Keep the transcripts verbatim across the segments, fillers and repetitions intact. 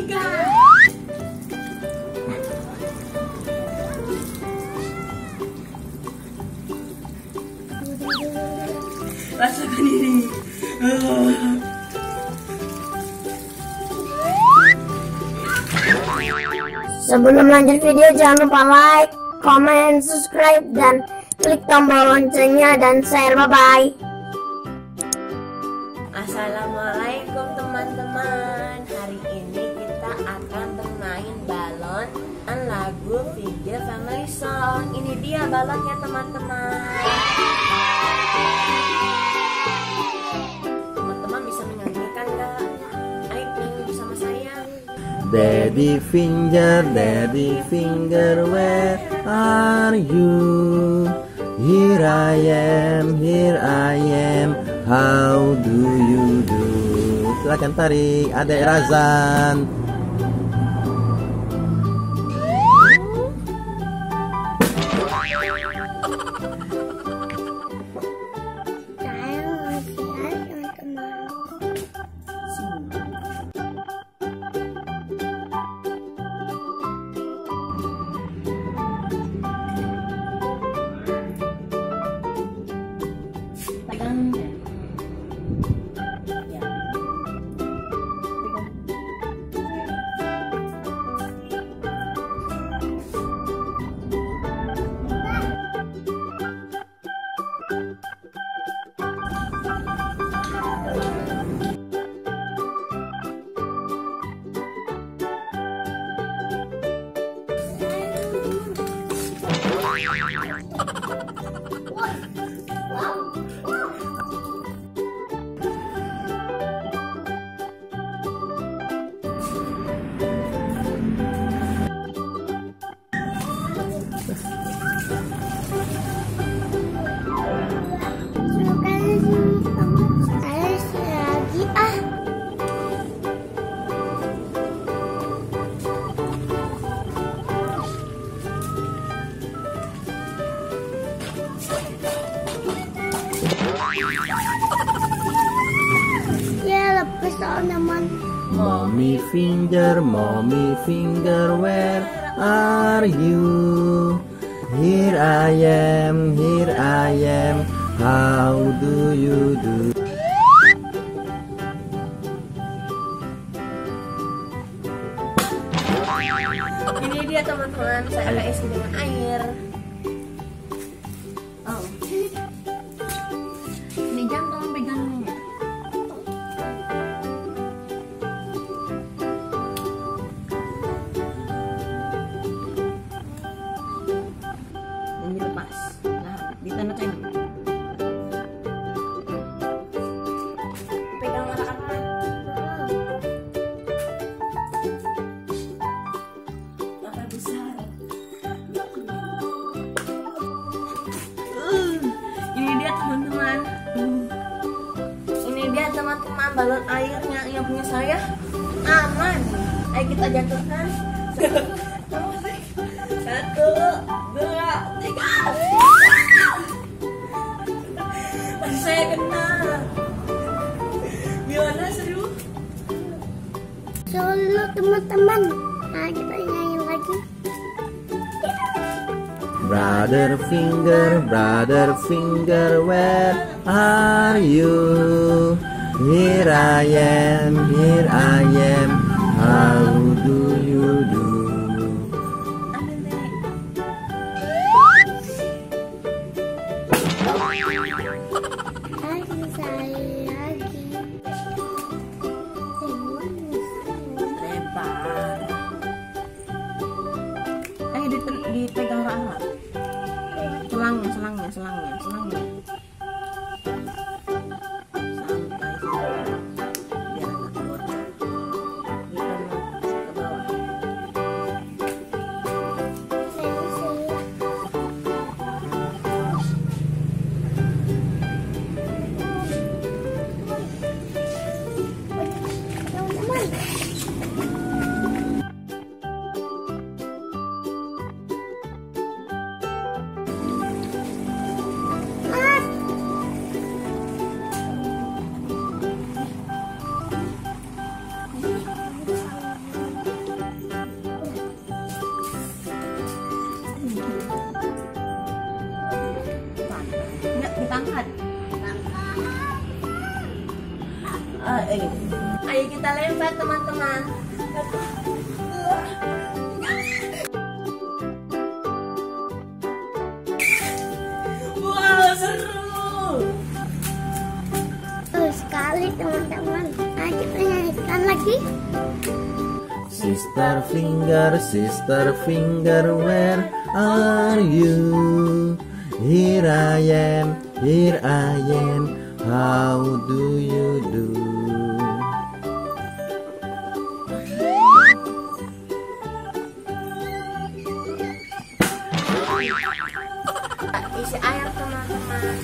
tiga. Rasakan ini. Sebelum lanjut video, jangan lupa like, comment, subscribe, dan klik tombol loncengnya dan share. Bye-bye. Assalamualaikum teman-teman. Hari ini kita akan bermain balon dan lagu video family song. Ini dia balonnya teman-teman. Teman-teman bisa menyanyikan gak? Ayo nyanyi bersama saya. Daddy finger, daddy finger, where are you? Here I am, here I am, how do you do? Silakan tarik, Adek Razan. Ya, lepas teman. Mommy finger, mommy finger, where are you? Here I am, here I am, how do you do? Ini dia teman-teman, saya isi dengan air. Oh. Ini jangan tolong pegangnya. Ini lepas. Nah, ditanda-tanda. Pegang anak-anak. Besar. Uh, ini dia teman-teman. Uh, ini dia teman-teman balon airnya yang punya saya aman. Ayo kita jatuhkan. Satu, dua, tiga. Masih saya kena. Gimana seru? Solo teman-teman. Nah, kita nyanyi lagi. Brother finger, brother finger, where are you? Here I am, here I am, how do you do? Lagi saya lagi. Lebar. Eh dite- dipegang Rahmat. Selangnya, selangnya, selangnya, selangnya. Santai saja. Biar nggak bocor. Kita mau ke bawah. angkat. Uh, eh. Ayo kita lempar teman-teman. Wow, seru. Seru sekali teman-teman. Ayo kita nyanyikan lagi. Sister finger, sister finger, where are you? Here I am, here I am. How do you do? Isi air teman-teman.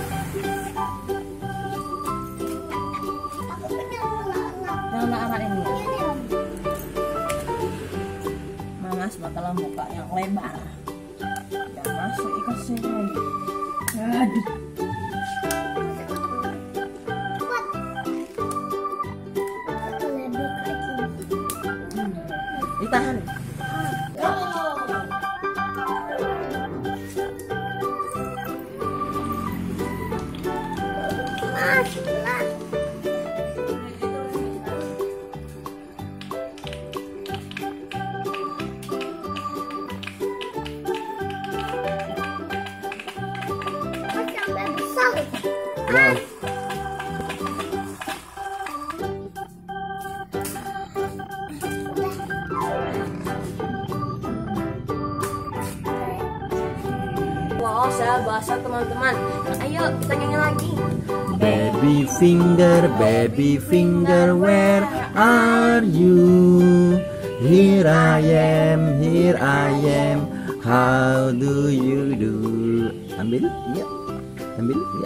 Yang anak ini. Mamas bakalan buka yang lebar. Yang masuk ikan sini. Aduh. Ditahan. Wow. Wow, saya basah teman-teman. Ayo kita nyanyi lagi. Baby finger, baby finger, where are you? Here I am, here I am. How do you do? Ambil, ya. Ambil, ya.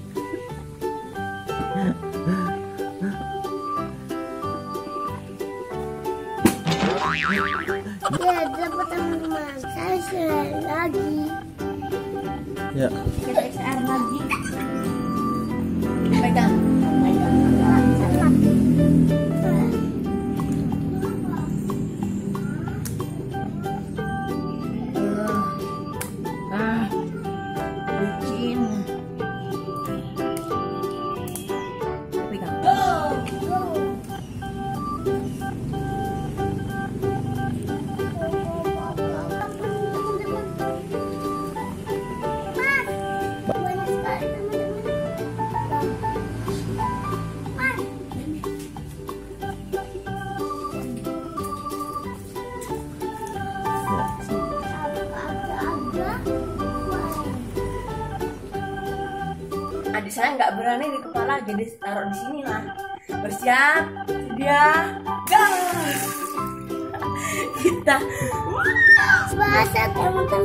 Ya, dapat teman-teman. Saya sudah lagi. Ya. Kita isi air lagi. Pegang. Ah, licin. Pegang. Adik saya nggak berani di kepala, jadi taruh di sini lah. Bersiap, sedia, gas. Kita Basah teman-teman.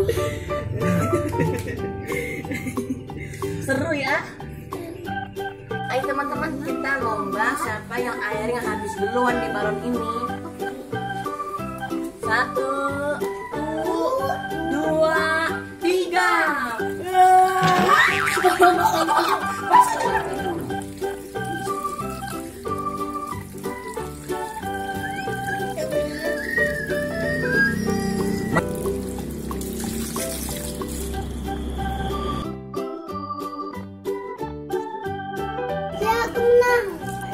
seru ya. Ayo teman-teman, kita lomba siapa yang airnya habis duluan di balon ini. Satu, dua, tiga. Saya menang.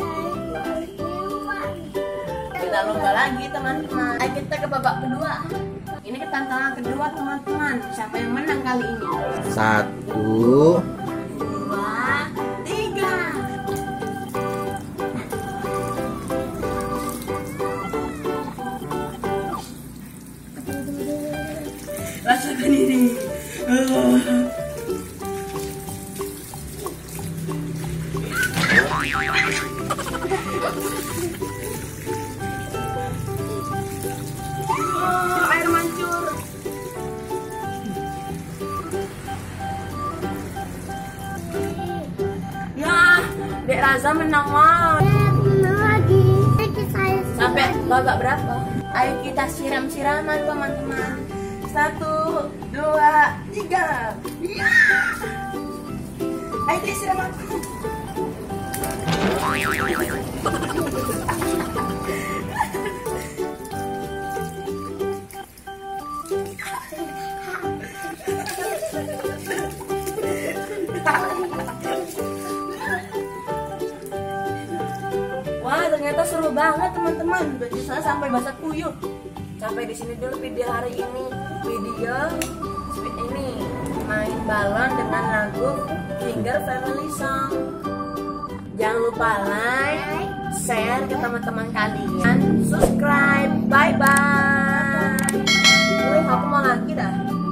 Kita lomba lagi teman-teman. Ayo kita ke babak kedua. Ini ke tantangan kedua teman-teman. Siapa yang menang kali ini? Satu, Dua, tiga. Rasakan ini. Oh, air mancur. Nah, Dek Raza menang mau. Saya menang lagi. Saya Sampai babak berapa? Ayo kita siram-siraman teman-teman. Satu, dua, tiga. Ya. Ayo disiram aku. Ternyata seru banget teman-teman. Baju saya sampai basah kuyup. Sampai di sini dulu video hari ini. Video ini main balon dengan lagu Finger Family Song. Jangan lupa like, share ke teman-teman kalian, subscribe. Bye bye. Wih, aku mau lagi dah.